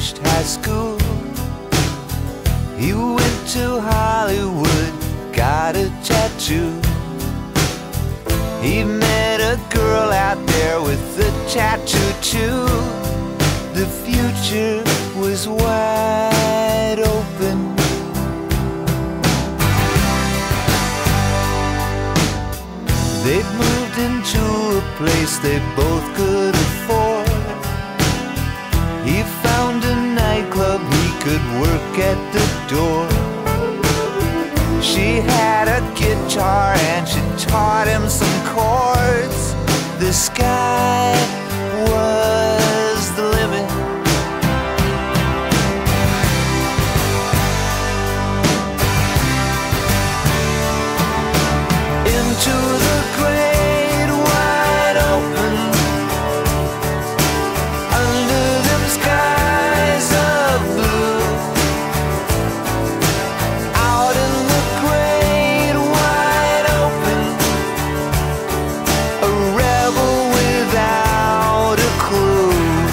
finished high school. He went to Hollywood, got a tattoo. He met a girl out there with a tattoo too. The future was wide open. They'd moved into a place they both could afford. He found a nightclub he could work at the door. She had a guitar and she taught him some chords. The sky was the limit. Into the great wide open, under them skies of blue. Out in the great wide open, a rebel without a clue.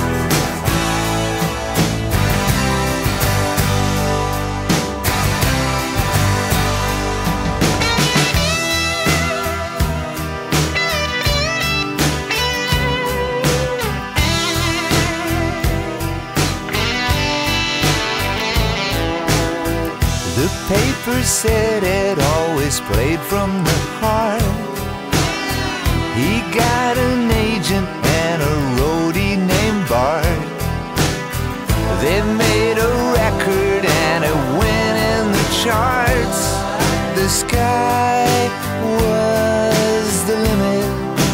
The paper said it always played from the heart. He got an agent and a roadie named Bart. They made a record and it went in the charts. The sky was the limit.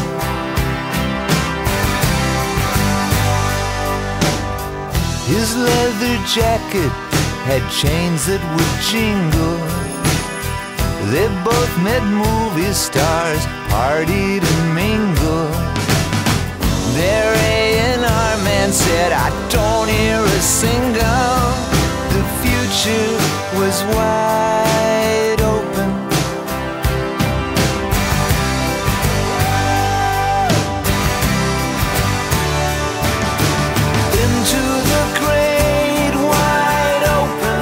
His leather jacket had chains that would jingle. They both met movie stars, partied and mingled. Their A&R man said, I don't hear a single. The future was wide open. Into the great wide open,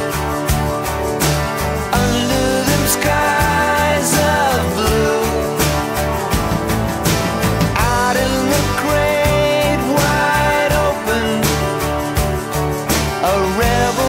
under them skies of blue. Out in the great wide open, a red